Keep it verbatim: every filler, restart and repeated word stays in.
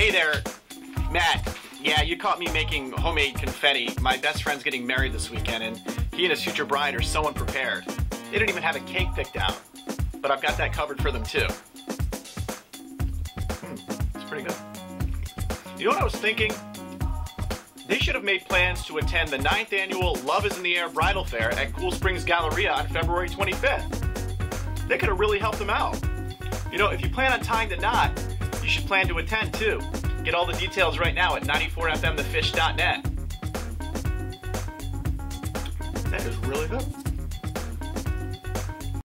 Hey there, Matt. Yeah, you caught me making homemade confetti. My best friend's getting married this weekend, and he and his future bride are so unprepared. They didn't even have a cake picked out. But I've got that covered for them, too. Hmm, it's pretty good. You know what I was thinking? They should have made plans to attend the ninth annual Love is in the Air Bridal Fair at Cool Springs Galleria on February twenty-fifth. They could have really helped them out. You know, if you plan on tying the knot, you should plan to attend, too. Get all the details right now at ninety-four F M the fish dot net. That is really good.